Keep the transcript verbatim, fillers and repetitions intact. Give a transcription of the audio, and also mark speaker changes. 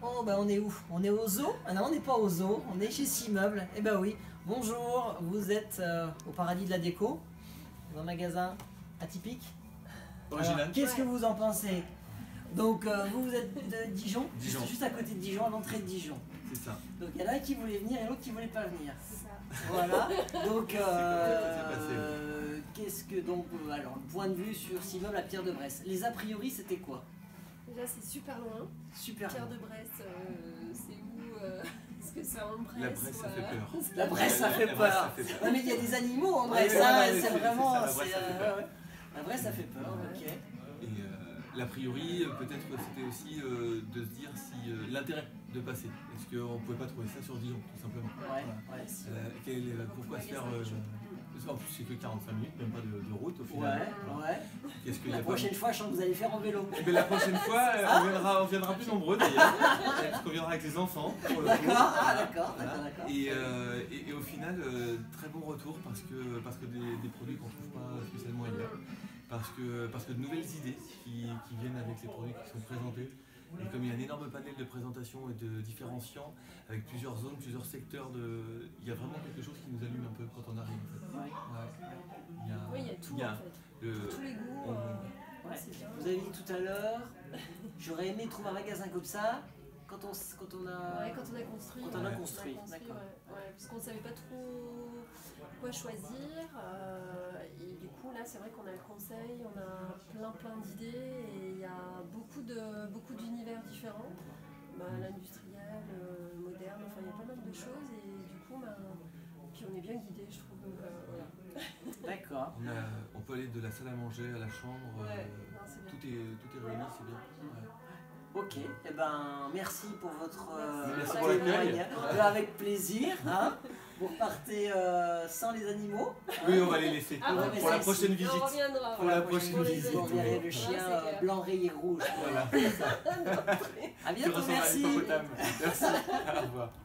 Speaker 1: Oh bah on est où? On est au zoo? Ah non, on n'est pas au zoo, on est chez Simeubles. Eh bah oui, bonjour, vous êtes euh, au paradis de la déco, dans un magasin atypique.
Speaker 2: Original.
Speaker 1: Qu'est-ce que vous en pensez? Donc euh, vous, vous êtes de Dijon,
Speaker 2: Dijon.
Speaker 1: Juste, juste à côté de Dijon, à l'entrée de Dijon.
Speaker 2: C'est ça.
Speaker 1: Donc il y en a un qui voulait venir et l'autre qui voulait pas venir.
Speaker 3: C'est ça.
Speaker 1: Voilà. Donc euh,
Speaker 2: C'est passé.
Speaker 1: euh, qu'est-ce que donc euh, alors le point de vue sur Simeubles à Pierre de Bresse. Les a priori c'était quoi?
Speaker 3: Déjà, c'est super loin.
Speaker 1: Super.
Speaker 3: Pierre de Bresse, euh, c'est où euh, Est-ce que c'est en Bresse?
Speaker 2: La Bresse, ça
Speaker 3: ou,
Speaker 2: fait
Speaker 3: euh,
Speaker 2: peur.
Speaker 1: La Bresse ça fait
Speaker 2: La Bresse,
Speaker 1: peur.
Speaker 2: ça fait peur.
Speaker 1: Ouais, mais il y a des animaux en
Speaker 2: Oui,
Speaker 1: Bresse,
Speaker 2: oui,
Speaker 1: hein,
Speaker 2: voilà,
Speaker 1: c'est
Speaker 2: c'est-
Speaker 1: vraiment.
Speaker 2: c'est ça, la Bresse,
Speaker 1: c'est,
Speaker 2: ça fait
Speaker 1: euh,
Speaker 2: peur.
Speaker 1: ouais, ouais. La Bresse ça fait peur, ok.
Speaker 2: Et euh, l'a priori, euh, peut-être que c'était aussi euh, de se dire si euh, l'intérêt de passer. Est-ce qu'on ne pouvait pas trouver ça sur Dijon, tout simplement?
Speaker 1: Ouais,
Speaker 2: Voilà.
Speaker 1: ouais, si.
Speaker 2: Euh, quel- euh, pourquoi se faire. Euh, en plus, c'est que quarante-cinq minutes, même pas de, de route au final.
Speaker 1: Ouais, ouais.
Speaker 2: Qu'est-ce qu'il y
Speaker 1: La
Speaker 2: a
Speaker 1: prochaine
Speaker 2: pas...
Speaker 1: fois, je sens que vous allez faire en vélo.
Speaker 2: Eh ben, la prochaine fois, euh, on, viendra, on viendra plus nombreux d'ailleurs. Parce qu'on viendra avec les enfants. Pour le coup.
Speaker 1: D'accord, ah
Speaker 2: Voilà.
Speaker 1: d'accord,
Speaker 2: Voilà.
Speaker 1: d'accord, d'accord.
Speaker 2: Et, euh, et, et au final, euh, très bon retour parce que, parce que des, des produits qu'on ne trouve pas spécialement ailleurs. Parce que, parce que de nouvelles idées qui, qui viennent avec les produits qui sont présentés. Et comme il y a un énorme panel de présentation et de différenciants, avec plusieurs zones, plusieurs secteurs, de... il y a vraiment quelque chose qui nous allume un peu quand on arrive. En fait.
Speaker 1: Ouais.
Speaker 2: Ouais. Il y a,
Speaker 3: Oui, il y a tout
Speaker 2: il y a
Speaker 3: en fait.
Speaker 2: le-
Speaker 3: Pour tous les goûts.
Speaker 2: on-
Speaker 3: euh,
Speaker 1: Ouais.
Speaker 3: c'est bien.
Speaker 1: Vous avez dit tout à l'heure, j'aurais aimé trouver un magasin comme ça quand on, s- quand on a.
Speaker 3: Ouais, quand on a construit.
Speaker 1: Quand on a
Speaker 3: ouais,
Speaker 1: construit,
Speaker 3: ouais,
Speaker 1: d'accord.
Speaker 3: ouais, parce qu'on ne savait pas trop quoi choisir. euh, et du coup, là, c'est vrai qu'on a le conseil, on a plein plein d'idées et il y a beaucoup de beaucoup d'univers différents. Bah, l'industriel, euh, moderne, enfin, il y a pas mal de choses et du coup, bah, puis on est bien guidé, je trouve. Donc, euh, voilà.
Speaker 1: D'accord.
Speaker 2: on, a- on peut aller de la salle à manger à la chambre,
Speaker 3: Ouais,
Speaker 2: euh,
Speaker 3: non, c'est bien.
Speaker 2: tout, est, tout est réuni, c'est bien. Ouais.
Speaker 1: Ok, eh ben merci pour votre euh,
Speaker 2: Merci
Speaker 3: pour l'accueil.
Speaker 1: témoignage. Euh, avec plaisir. Hein. Vous repartez euh, sans les animaux.
Speaker 2: Oui, on va les laisser
Speaker 3: Ah,
Speaker 2: pour,
Speaker 1: ouais,
Speaker 2: pour
Speaker 1: mais
Speaker 2: la
Speaker 1: ça,
Speaker 2: prochaine
Speaker 3: On
Speaker 2: visite.
Speaker 3: reviendra.
Speaker 2: Pour la prochaine
Speaker 3: Pour les
Speaker 2: visite.
Speaker 1: Vous
Speaker 3: animaux.
Speaker 1: verrez le
Speaker 3: Ouais,
Speaker 1: chien
Speaker 3: c'est
Speaker 1: euh,
Speaker 3: clair.
Speaker 1: blanc rayé rouge.
Speaker 2: Voilà.
Speaker 1: À
Speaker 2: Tu
Speaker 1: bientôt,
Speaker 2: ressembles à un
Speaker 1: merci.
Speaker 2: hippopotame. Merci. Au revoir.